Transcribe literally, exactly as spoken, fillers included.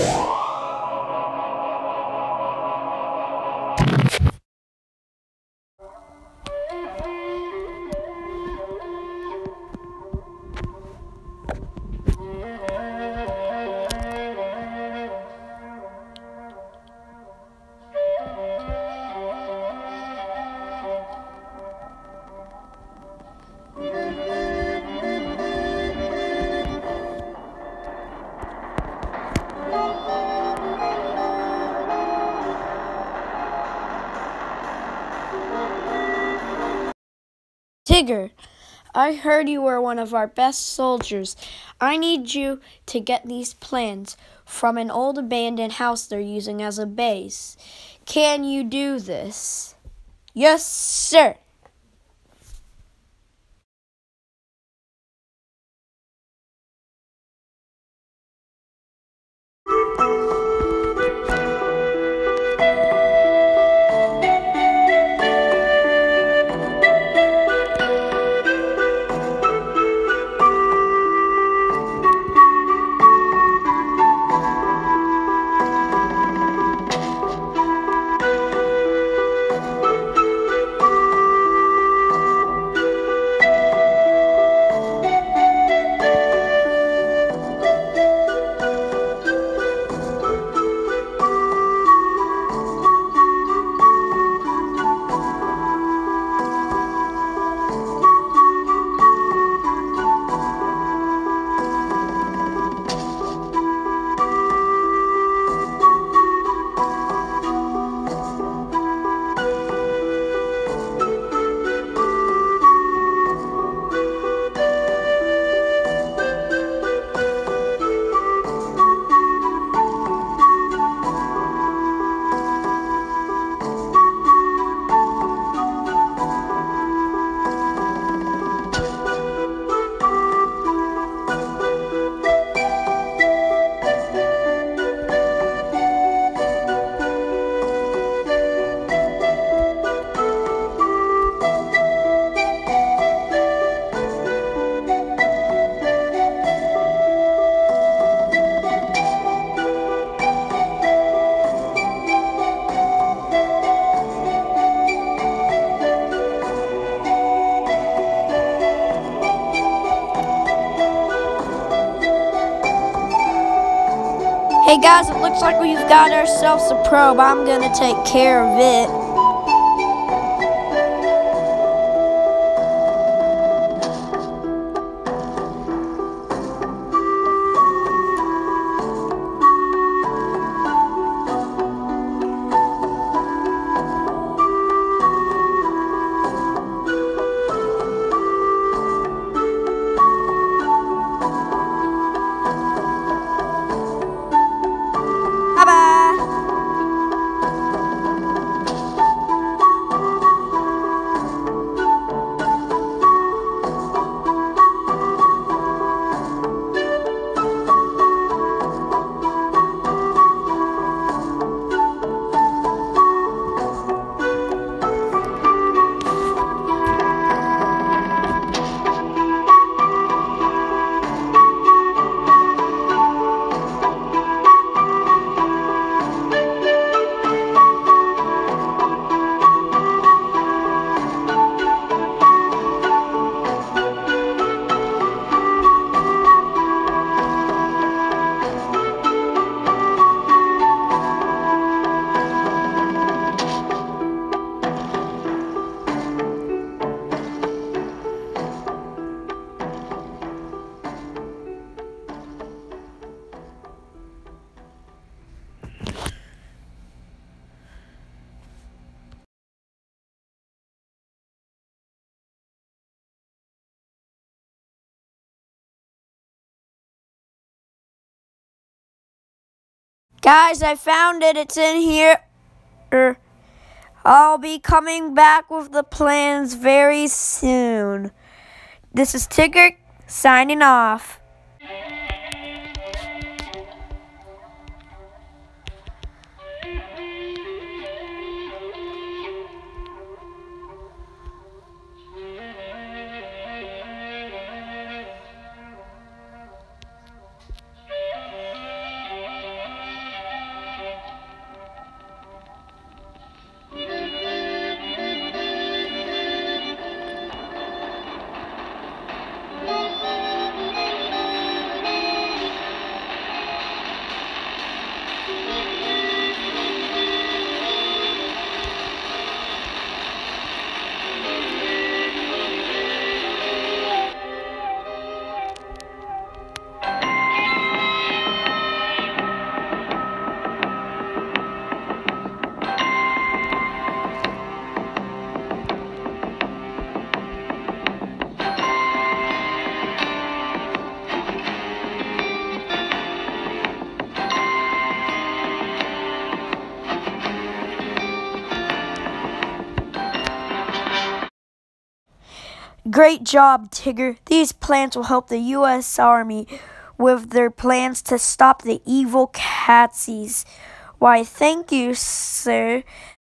Tigger, I heard you were one of our best soldiers. I need you to get these plans from an old abandoned house they're using as a base. Can you do this? Yes, sir. Hey guys, it looks like we've got ourselves a probe. I'm gonna take care of it. Guys, I found it. It's in here. Er, I'll be coming back with the plans very soon. This is Tigger signing off. Great job, Tigger. These plans will help the U S Army with their plans to stop the evil Catsies. Why, thank you, sir.